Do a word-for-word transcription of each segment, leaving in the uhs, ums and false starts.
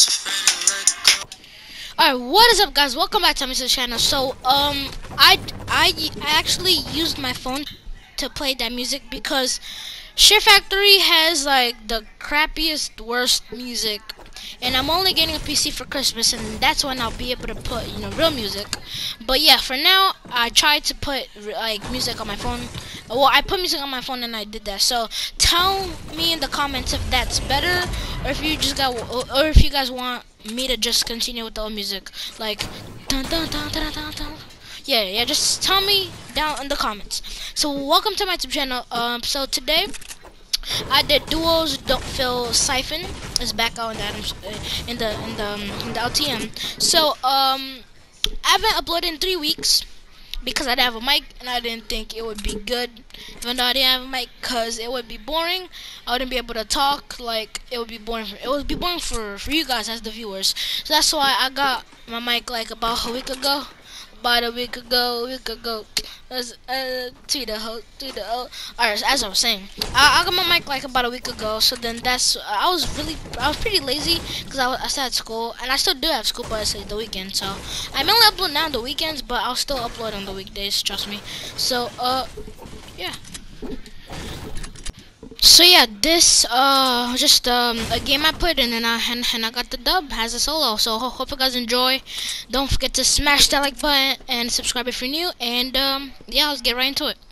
Alright, what is up, guys? Welcome back to my channel. So, um, I, I, I actually used my phone to play that music because SHAREfactory has like the crappiest, worst music, and I'm only getting a P C for Christmas, and that's when I'll be able to put, you know, real music. But yeah, for now, I tried to put like music on my phone. Well, I put music on my phone and I did that. So tell me in the comments if that's better, or if you just got, or if you guys want me to just continue with the old music, like dun dun dun dun dun dun. Yeah, yeah, just tell me down in the comments. So welcome to my YouTube channel. Um, so today I did duos. Don't feel siphon is back out in the in the in the, um, in the L T M. So um, I haven't uploaded in three weeks because I didn't have a mic and I didn't think it would be good, even though I didn't have a mic, cause it would be boring. I wouldn't be able to talk. Like it would be boring. For, it would be boring for for you guys as the viewers. So that's why I got my mic like about a week ago. About a week ago, a week ago. As uh, to the ho, to the ho. Alright, as I was saying, I, I got my mic like about a week ago. So then that's I was really I was pretty lazy because I, was- I still had school, and I still do have school, but it's like the weekend. So I mainly upload now on the weekends, but I'll still upload on the weekdays. Trust me. So uh, yeah. So yeah, this uh just um a game I put in, and I and, and I got the dub as a solo. So ho hope you guys enjoy. Don't forget to smash that like button and subscribe if you're new. And um yeah, let's get right into it.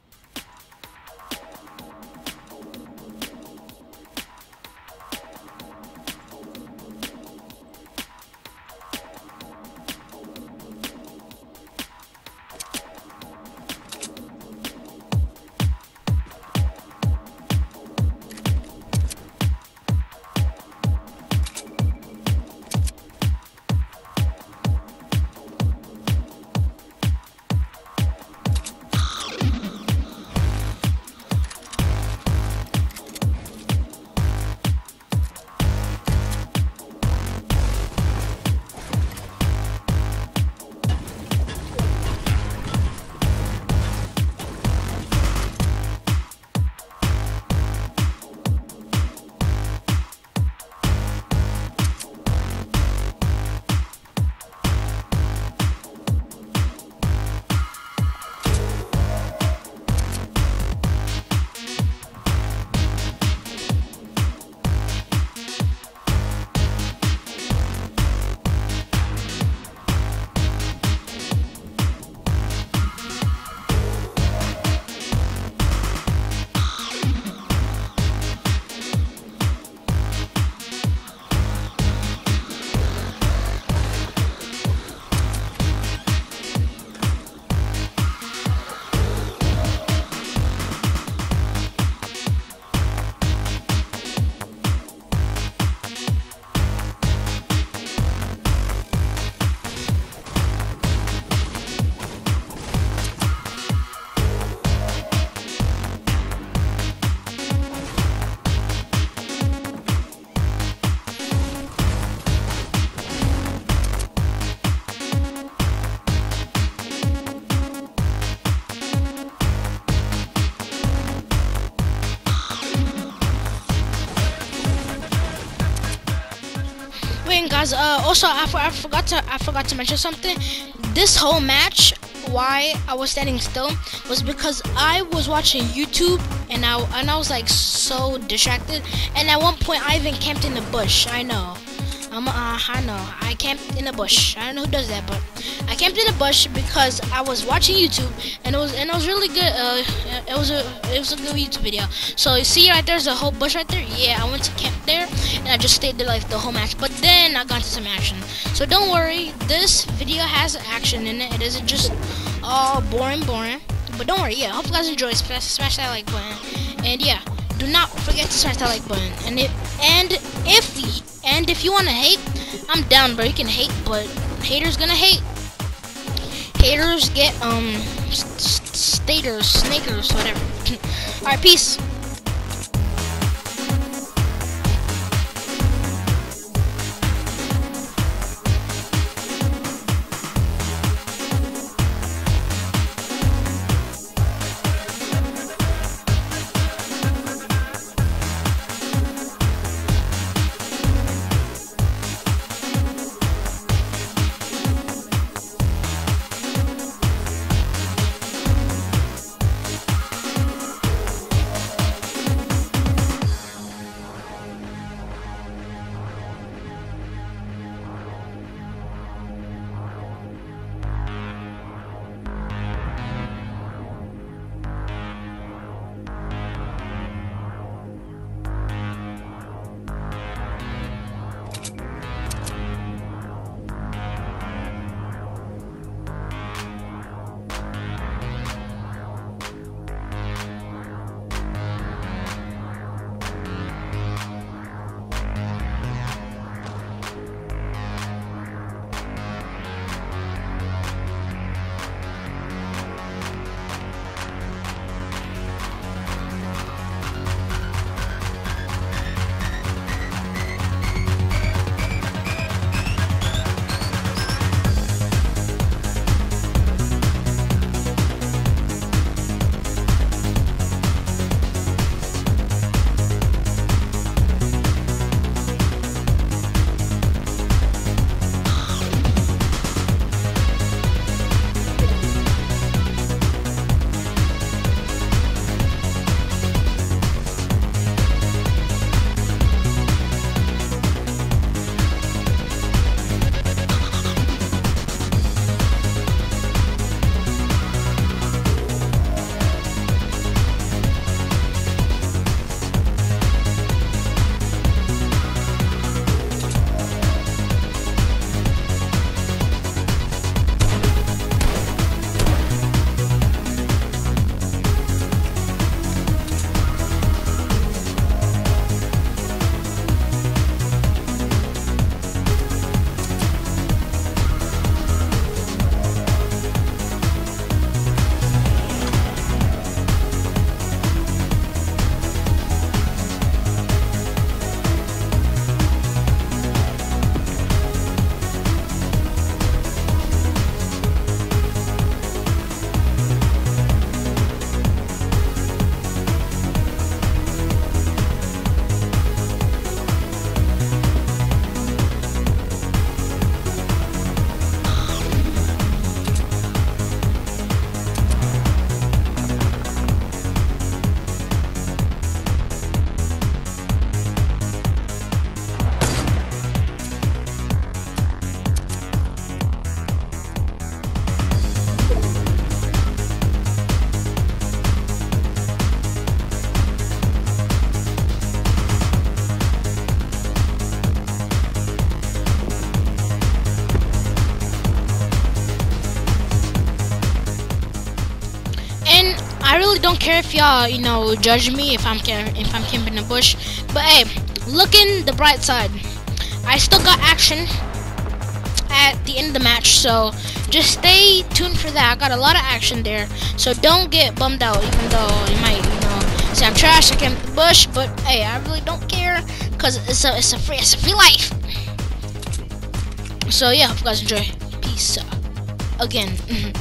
Wait, guys. Uh, also, I, for, I forgot to I forgot to mention something. This whole match, why I was standing still, was because I was watching YouTube, and I and I was like so distracted. And at one point, I even camped in the bush. I know. I'm, uh, I know. I camped in a bush. I don't know who does that, but I camped in a bush because I was watching YouTube, and it was and it was really good. Uh, it was a it was a good YouTube video. So you see right there's a whole bush right there. Yeah, I went to camp there, and I just stayed there like the whole match. But then I got into some action. So don't worry, this video has action in it. It isn't just all boring, boring. But don't worry. Yeah, hope you guys enjoy. Smash, smash that like button, and yeah. Do not forget to smash that like button. And if and if and if you wanna hate, I'm down, bro. You can hate, but haters gonna hate. Haters get um staters, snakers, whatever. All right, peace. don't care if y'all, you know, judge me if I'm if I'm camping in the bush. But hey, look in the bright side. I still got action at the end of the match, so just stay tuned for that. I got a lot of action there, so don't get bummed out. Even though you might, you know, say I'm trash, I camped in the bush, but hey, I really don't care because it's a it's a free it's a free life. So yeah, hope you guys enjoy. Peace uh, again.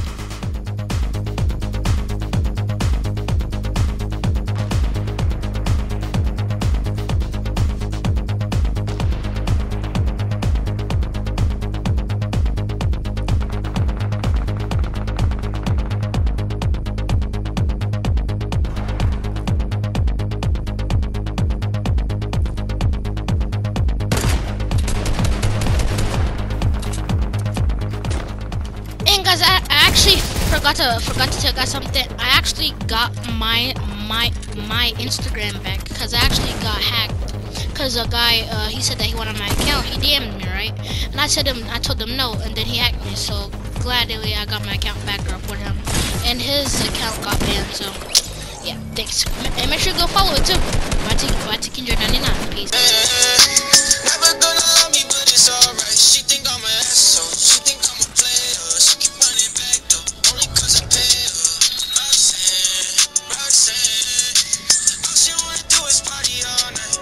Guys, I, I actually forgot to forgot to tell you guys something. I actually got my my my Instagram back because I actually got hacked. Cause a guy uh, he said that he wanted my account. He D M'd me, right? And I said him I told him no, and then he hacked me. So gladly I got my account back or for him, and his account got banned. So yeah, thanks. And make sure you go follow it too. Watching ninety-nine. Peace. Never gonna love me, but it's alright. She think I'm an asshole. She think I'm a player. She keep running back though, only cause I pay her. Roxanne, Roxanne, all she wanna do is party all night.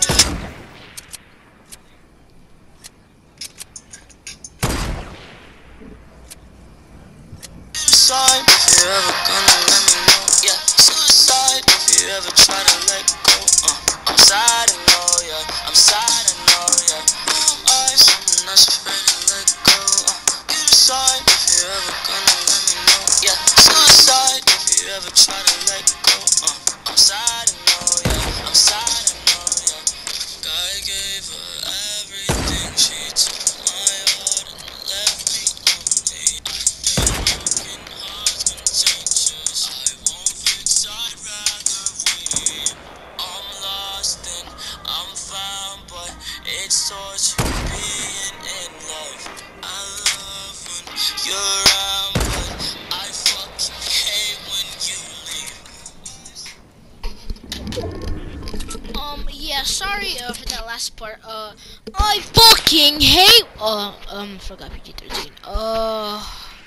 Suicide if you ever gonna let me know. Yeah, suicide if you ever try to let go. Uh, I'm sad, I know, yeah. I'm sad, I know, yeah. I'm someone that's afraid to let go. Uh, you decide if you ever gonna let me know. Yeah, suicide if you ever try to let go. Uh, I'm sad, I know, yeah. I'm sad, I know, yeah. God gave her everything. She took my heart and left me lonely. Broken hearts contagious. I won't fix, I'd rather win. I'm lost and I'm found, but it's torture being in love. I love when you're around, but I fucking hate when you leave. Um, yeah, sorry uh, for that last part. Uh, I fucking hate. Uh, um, forgot P G thirteen. Uh.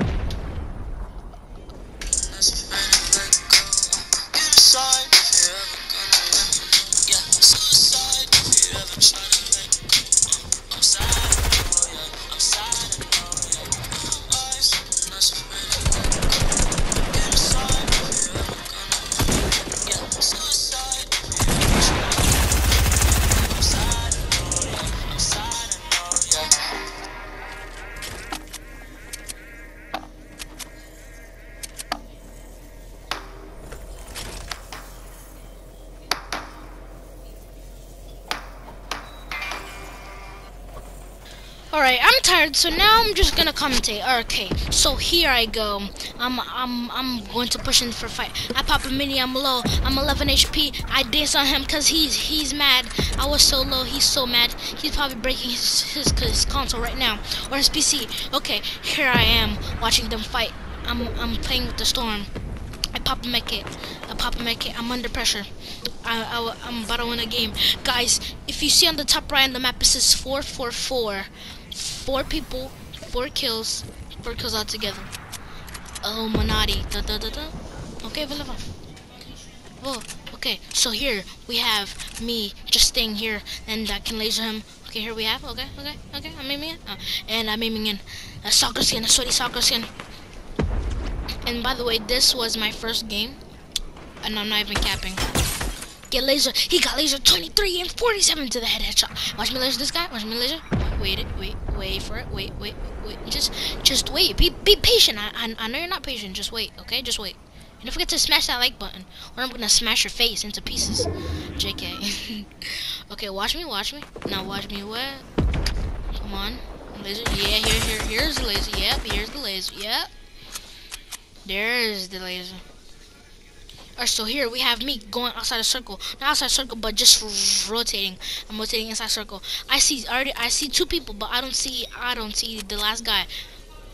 That's afraid to let go. You decide if you ever gonna let me know. Yeah, suicide if you ever try to let go. Uh, I'm sad, I know, yeah. I'm sad, I know, yeah. I'm someone that's afraid to let go. You decide if you ever gonna let me know. Yeah, suicide if you ever try to let go. I'm sad, I know, yeah. I'm sad, I know, yeah. Alright, I'm tired, so now I'm just gonna commentate. Okay, so here I go. I'm I'm I'm going to push in for a fight. I pop a mini, I'm low. I'm eleven H P. I dance on him cause he's he's mad. I was so low, he's so mad. He's probably breaking his his, his console right now. Or his P C. Okay, here I am watching them fight. I'm I'm playing with the storm. I pop a mech kit. I pop a mech kit. I'm under pressure. I, I, I'm about to win a game. Guys, if you see on the top right on the map, it says four four four. Four people, four kills, four kills all together. Illuminati. Da da da da. Okay, whatever. Oh, okay. So here we have me just staying here, and I can laser him. Okay, here we have. Okay, okay, okay. I'm aiming in, uh, and I'm aiming in a soccer skin, a sweaty soccer skin. And by the way, this was my first game, and I'm not even capping. Get laser. He got laser twenty-three and forty-seven to the head headshot. Watch me laser this guy. Watch me laser. Wait it. Wait. Wait for it. Wait. Wait. Wait. Just, just wait. Be, be patient. I, I, I know you're not patient. Just wait. Okay. Just wait. And don't forget to smash that like button, or I'm gonna smash your face into pieces. J K. Okay. Watch me. Watch me. Now watch me. What? Come on. Laser. Yeah. Here. Here. Here's the laser. Yep. Here's the laser. Yep. There's the laser. Alright, so here we have me going outside the circle. Not outside the circle, but just rotating. I'm rotating inside circle. I see already I see two people, but I don't see I don't see the last guy.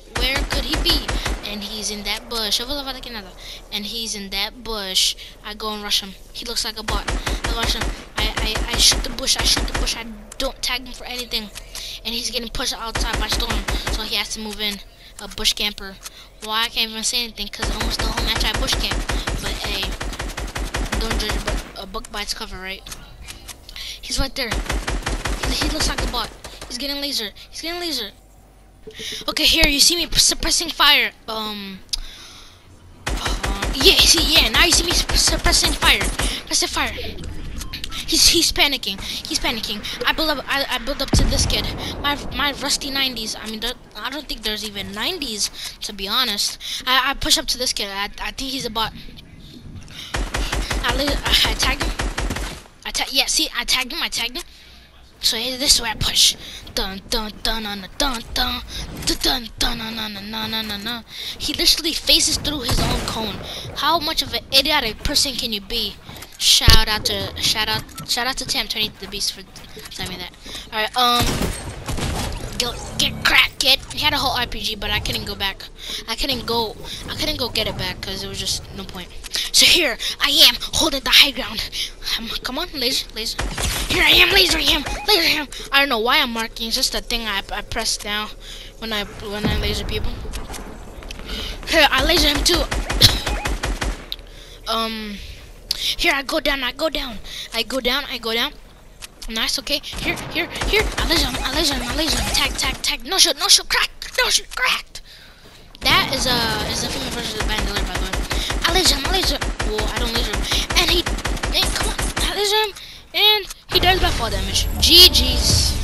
where could he be? And he's in that bush. And he's in that bush. I go and rush him. He looks like a bot. I rush him. I, I, I shoot the bush. I shoot the bush. I don't tag him for anything. And he's getting pushed outside by Storm. So he has to move in. A bush camper. Why I can't even say anything? Because almost the whole match I bush camp. But hey, don't judge a book, a book by its cover, right? He's right there. He, he looks like a bot. He's getting laser. He's getting laser. Okay, here you see me suppressing fire. Um. Uh, yeah, see, yeah. Now you see me suppressing fire. Suppressing fire. He's he's panicking. He's panicking. I build up. I, I build up to this kid. My my rusty nineties. I mean, there, I don't think there's even nineties to be honest. I, I push up to this kid. I I think he's a bot. I I, I tagged him. I tag. Yeah, see, I tagged him. I tagged him. So this is where I push. Dun dun dun dun dun dun dun dun dun dun dun dun dun dun. He literally faces through his own cone. How much of an idiotic person can you be? Shout out to shout out shout out to Tam turning to the beast for telling me that. Alright, um get, get cracked, kid. He had a whole R P G, but I couldn't go back. I couldn't go I couldn't go get it back because it was just no point. So here I am holding the high ground. Um, come on, laser, laser. Here I am, lasering him, lasering him. I don't know why I'm marking. It's just a thing I I press down when I when I laser people. Here I laser him too. um. Here I go down, I go down, I go down, I go down. Nice, okay. Here, here, here. I laser him, I laser him, I laser him. Tag, tag, tag. No shoot, no shoot, cracked, no shoot, cracked. That is a is a female version of the Bandolier, by the way. I laser him, I laser. Whoa, I don't laser him. And he, and come on, I laser him, and he does by fall damage. G G's.